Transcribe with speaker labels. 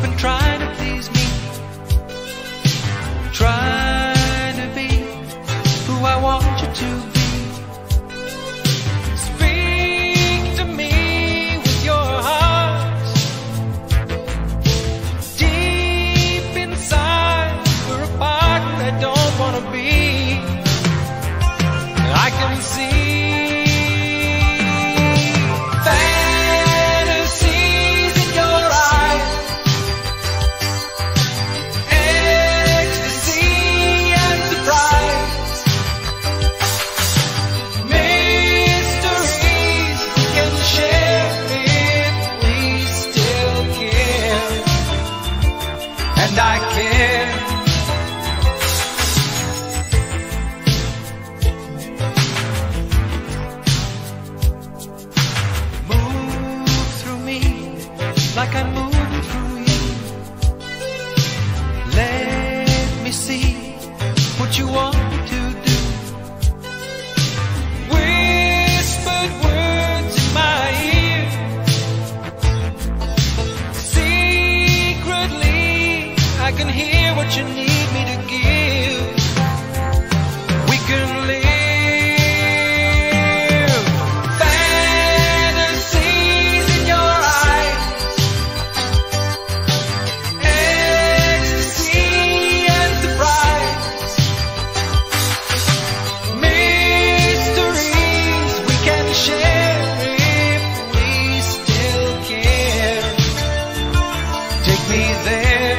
Speaker 1: been trying to please me, trying to be who I want you to be. Speak to me with your heart. Deep inside, we're apart, I don't want to be. I can see and I care. Move through me like I'm moving through you. Let me see what you want me to do. Whispered words in my ear, secretly I can hear what you need me to give. We can live fantasies in your eyes, ecstasy and surprise, mysteries we can share if we still care. Take me there.